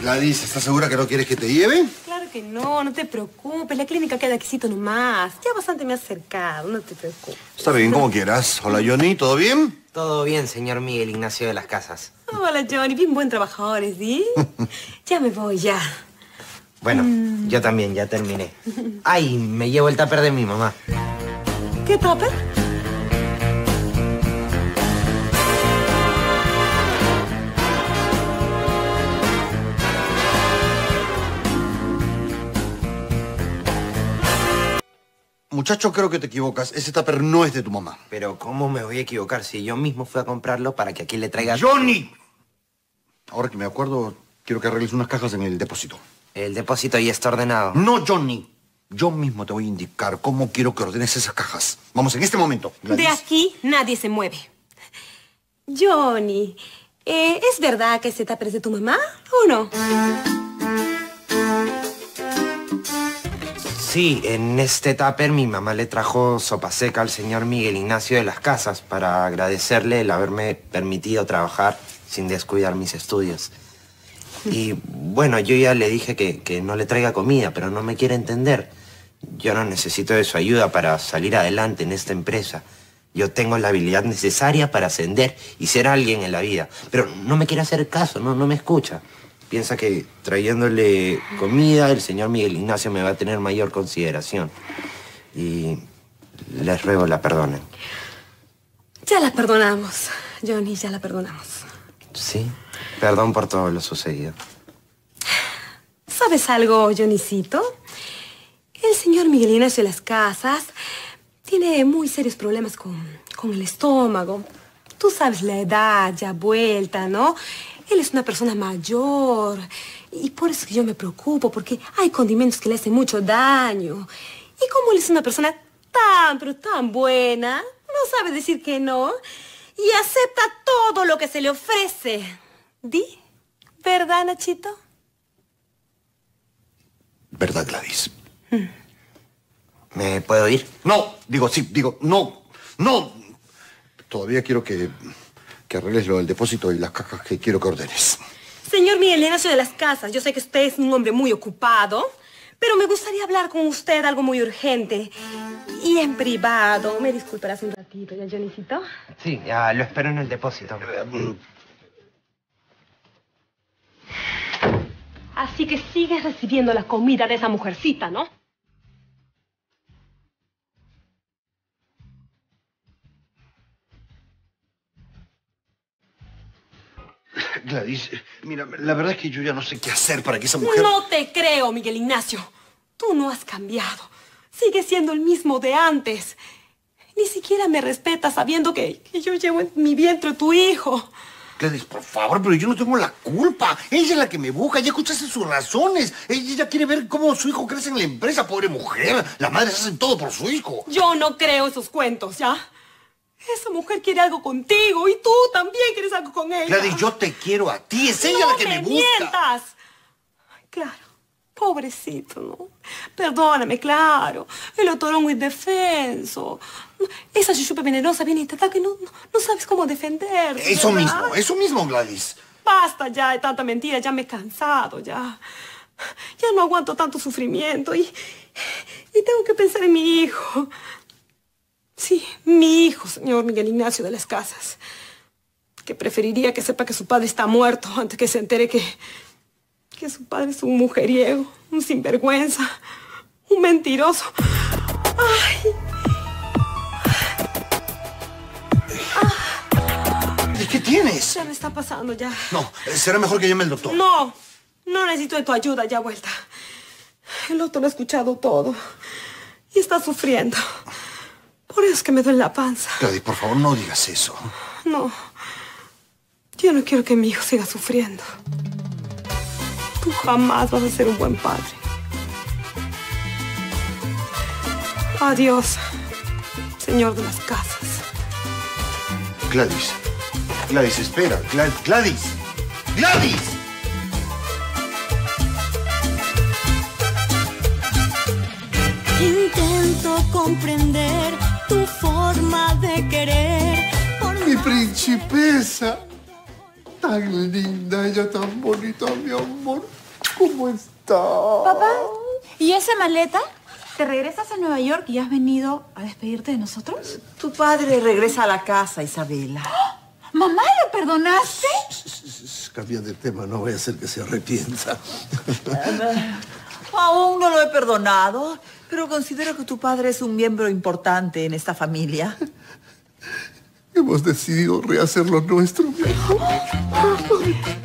Gladys, ¿estás segura que no quieres que te lleve? Claro que no, no te preocupes. La clínica queda aquícito nomás. Ya bastante me has acercado, no te preocupes. Está bien, como quieras. Hola, Johnny, ¿todo bien? Todo bien, señor Miguel Ignacio de las Casas. Hola, Johnny. Bien buen trabajador, ¿sí? Ya me voy, ya. Bueno, yo también, ya terminé. Ay, me llevo el tupper de mi mamá. ¿Qué tupper? Muchacho, creo que te equivocas. Ese tupper no es de tu mamá. Pero ¿cómo me voy a equivocar si yo mismo fui a comprarlo para que aquí le traiga... ¡Johnny! Ahora que me acuerdo, quiero que arregles unas cajas en el depósito. El depósito ya está ordenado. No, Johnny. Yo mismo te voy a indicar cómo quiero que ordenes esas cajas. Vamos, en este momento. Gladys. De aquí nadie se mueve. Johnny, ¿es verdad que ese tupper es de tu mamá o no? Sí, en este tupper mi mamá le trajo sopa seca al señor Miguel Ignacio de las Casas para agradecerle el haberme permitido trabajar sin descuidar mis estudios. Y bueno, yo ya le dije que no le traiga comida, pero no me quiere entender. Yo no necesito de su ayuda para salir adelante en esta empresa. Yo tengo la habilidad necesaria para ascender y ser alguien en la vida. Pero no me quiere hacer caso, no me escucha. Piensa que trayéndole comida, el señor Miguel Ignacio me va a tener mayor consideración. Y les ruego la perdonen. Ya la perdonamos, Johnny, ya la perdonamos. Sí, perdón por todo lo sucedido. ¿Sabes algo, Johnnycito? El señor Miguel Ignacio de las Casas tiene muy serios problemas con el estómago. Tú sabes la edad ya vuelta, ¿no? Él es una persona mayor y por eso que yo me preocupo, porque hay condimentos que le hacen mucho daño. Y como él es una persona tan, pero tan buena, no sabe decir que no y acepta todo lo que se le ofrece. ¿Di? ¿Verdad, Nachito? ¿Verdad, Gladys? ¿Me puedo ir? No, no. Todavía quiero que arregles lo del depósito y las cajas que quiero que ordenes. Señor Miguel Ignacio de las Casas, yo sé que usted es un hombre muy ocupado, pero me gustaría hablar con usted algo muy urgente. Y en privado. ¿Me disculparás un ratito, ya, Johnnycito? Sí, ya lo espero en el depósito. Así que sigues recibiendo la comida de esa mujercita, ¿no? Gladys, mira, la verdad es que yo ya no sé qué hacer para que esa mujer... No te creo, Miguel Ignacio. Tú no has cambiado. Sigues siendo el mismo de antes. Ni siquiera me respetas sabiendo que yo llevo en mi vientre tu hijo. Gladys, por favor, pero yo no tengo la culpa. Ella es la que me busca, ya escuchaste sus razones. Ella quiere ver cómo su hijo crece en la empresa, pobre mujer. Las madres hacen todo por su hijo. Yo no creo esos cuentos, ¿ya? Esa mujer quiere algo contigo y tú también quieres algo con ella. Gladys, yo te quiero a ti, es ella la que me busca. ¡No mientas! Claro, pobrecito, ¿no? Perdóname, claro. El otorongo indefenso. Esa chuchupa venenosa viene y te ataca y no sabes cómo defenderte. Eso mismo, Gladys. Basta ya de tanta mentira, ya me he cansado, ya. Ya no aguanto tanto sufrimiento y tengo que pensar en mi hijo. Sí, mi hijo, señor Miguel Ignacio de las Casas. Que preferiría que sepa que su padre está muerto antes que se entere que su padre es un mujeriego, un sinvergüenza, un mentiroso. ¡Ay! ¿Qué tienes? Ya me está pasando, ya. No, será mejor que llame al doctor. No necesito de tu ayuda, ya vuelta. El doctor lo ha escuchado todo y está sufriendo. Por eso es que me duele la panza. Gladys, por favor, no digas eso. No. Yo no quiero que mi hijo siga sufriendo. Tú jamás vas a ser un buen padre. Adiós, señor de las Casas. Gladys, espera. Gladys. Intento comprender tu forma de querer. Mi principesa. Tan linda, ella tan bonita, mi amor. ¿Cómo está? Papá, ¿y esa maleta? ¿Te regresas a Nueva York y has venido a despedirte de nosotros? Tu padre regresa a la casa, Isabela. ¿Mamá, le perdonaste? Cambia de tema, no voy a hacer que se arrepienta. Aún no lo he perdonado, pero considero que tu padre es un miembro importante en esta familia. Hemos decidido rehacer lo nuestro, mi amor.